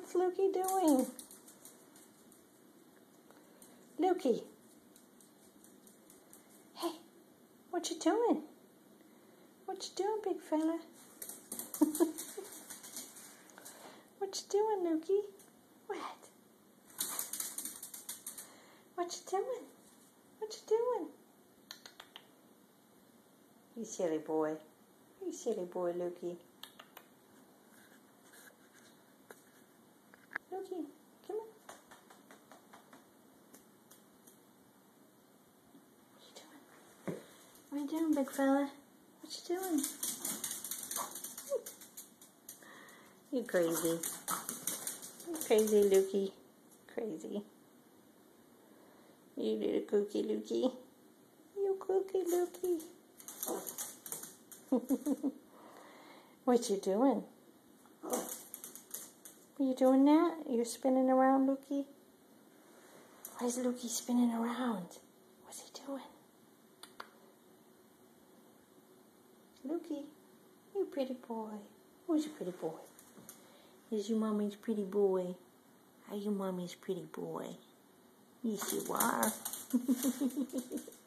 What's Lukey doing? Lukey. Hey, what you doing? What you doing, big fella? What you doing, Lukey? What? What you doing? What you doing? You silly boy. You silly boy, Lukey. Lukey, come on. What you doing, big fella? What you doing? You crazy. You crazy, Lukey. Crazy. You little kooky Lukey. You kooky Lukey. What you doing? Are you doing that? You're spinning around, Lukey? Why is Lukey spinning around? What's he doing? Lukey, you pretty boy. Who's your pretty boy? Here's your mommy's pretty boy. Are you mommy's pretty boy? Yes, you are.